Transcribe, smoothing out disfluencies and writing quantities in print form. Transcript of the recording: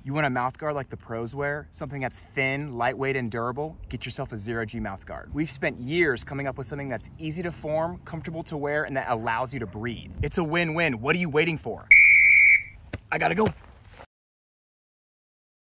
You want a mouthguard like the pros wear? Something that's thin, lightweight, and durable? Get yourself a Zero-G mouthguard. We've spent years coming up with something that's easy to form, comfortable to wear, and that allows you to breathe. It's a win-win. What are you waiting for? I gotta go.